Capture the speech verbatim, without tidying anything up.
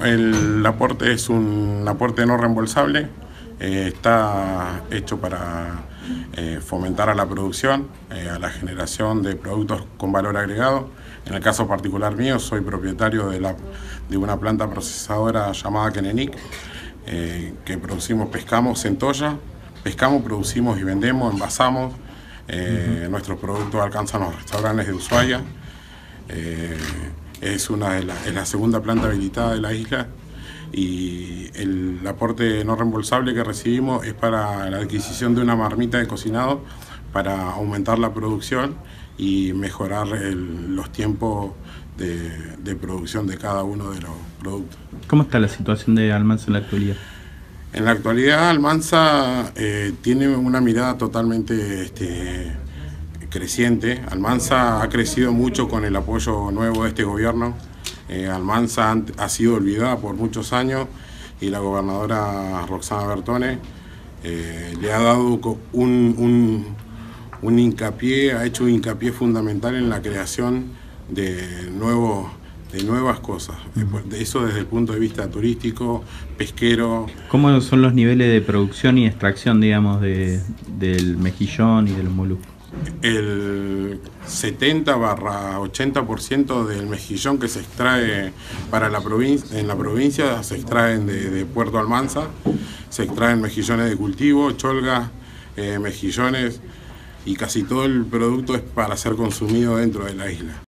El aporte es un aporte no reembolsable, eh, está hecho para eh, fomentar a la producción, eh, a la generación de productos con valor agregado. En el caso particular mío, soy propietario de, la, de una planta procesadora llamada Kenenic, eh, que producimos, pescamos centolla, pescamos, producimos y vendemos, envasamos. Eh, uh-huh. Nuestros productos alcanzan los restaurantes de Ushuaia. Eh, es, una de la, es la segunda planta habilitada de la isla y el aporte no reembolsable que recibimos es para la adquisición de una marmita de cocinado para aumentar la producción y mejorar el, los tiempos de, de producción de cada uno de los productos. ¿Cómo está la situación de Almansa en la actualidad? En la actualidad Almansa eh, tiene una mirada totalmente este, creciente. Almansa ha crecido mucho con el apoyo nuevo de este gobierno. Eh, Almansa ha sido olvidada por muchos años y la gobernadora Roxana Bertone eh, le ha dado un, un, un hincapié, ha hecho un hincapié fundamental en la creación de nuevos de nuevas cosas, eso desde el punto de vista turístico, pesquero. ¿Cómo son los niveles de producción y extracción, digamos, de, del mejillón y de los moluscos? El setenta barra ochenta por ciento del mejillón que se extrae para la provincia, en la provincia se extraen de, de Puerto Almansa, se extraen mejillones de cultivo, cholgas, eh, mejillones, y casi todo el producto es para ser consumido dentro de la isla.